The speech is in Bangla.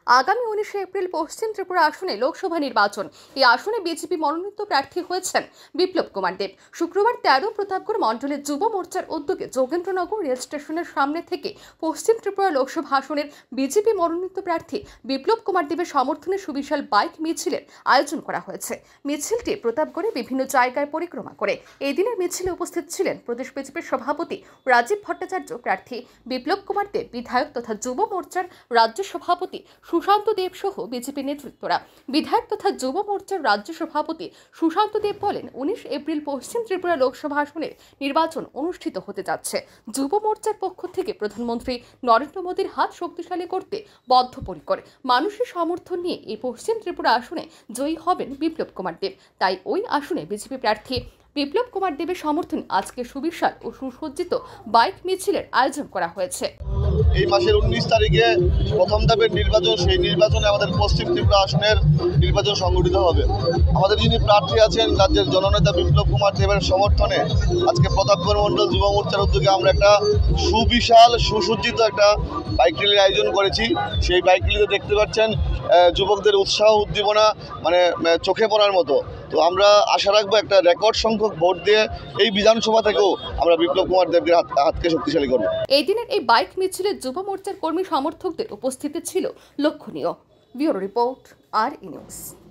আগামী 19 এপ্রিল পশ্চিম ত্রিপুরা আসনে লোকসভা নির্বাচন। এই আসনে বিজেপি মনোনীত প্রার্থী হয়েছেন বিপ্লব কুমার দেব। শুক্রবার 13 প্রতাপগড় মণ্ডলের যুব মোর্চার উদ্যোগে যোগেন্দ্রনগর রেল স্টেশনের সামনে থেকে পশ্চিম ত্রিপুরা লোকসভা আসনের বিজেপি মনোনীত প্রার্থী বিপ্লব কুমার দেবের সমর্থনে সুবিশাল বাইক মিছিলের আয়োজন করা হয়েছে। মিছিলটি প্রতাপগড়ে বিভিন্ন জায়গায় পরিক্রমা করে। এই দিনের মিছিলে উপস্থিত ছিলেন প্রদেশ বিজেপির সভাপতি রাজীব ভট্টাচার্য, প্রার্থী বিপ্লব কুমার দেব, বিধায়ক তথা যুব মোর্চার রাজ্য সভাপতি সুশান্ত দেব সহ বিজেপি নেতৃত্বরা। বিধায়ক তথা যুব মোর্চার রাজ্য সভাপতি সুশান্ত দেব বলেন, 19 এপ্রিল পশ্চিম ত্রিপুরা লোকসভা আসনের নির্বাচন অনুষ্ঠিত হতে যাচ্ছে। যুব মোর্চার পক্ষ থেকে প্রধানমন্ত্রী নরেন্দ্র মোদীর হাত শক্তিশালী করতে বদ্ধপরিকর। মানুষের সমর্থন নিয়ে এই পশ্চিম ত্রিপুরা আসনে জয়ী হবেন বিপ্লব কুমার দেব। তাই ওই আসনে বিজেপি প্রার্থী বিপ্লব কুমার দেবের সমর্থনে আজকে সুবিশাল ও সুসজ্জিত বাইক মিছিলের আয়োজন করা হয়েছে। এই মাসের 19 তারিখে প্রথম ধাপের নির্বাচন, সেই নির্বাচনে আমাদের পশ্চিম ত্রিপুরা আসনের নির্বাচন সংগঠিত হবে। আমাদের যিনি প্রার্থী আছেন রাজ্যের জননেতা বিপ্লব কুমার দেবের সমর্থনে আজকে প্রতাপগড় মণ্ডল যুব মোর্চার উদ্যোগে আমরা একটা সুবিশাল সুসজ্জিত একটা বাইক র্যালির আয়োজন করেছি। সেই বাইক র্যালিতে দেখতে পাচ্ছেন যুবকদের উৎসাহ উদ্দীপনা মানে চোখে পড়ার মতো। তো আমরা আশা রাখবো একটা রেকর্ড সংখ্যক ভোট দিয়ে এই বিধানসভা থেকেও আমরা বিপ্লব কুমার দেবকে হাতকে শক্তিশালী করব। এই দিনের এই বাইক মিছিলে যুব মোর্চার কর্মী সমর্থকদের উপস্থিতি ছিল লক্ষণীয়। ব্যুরো রিপোর্ট, আর নিউজ।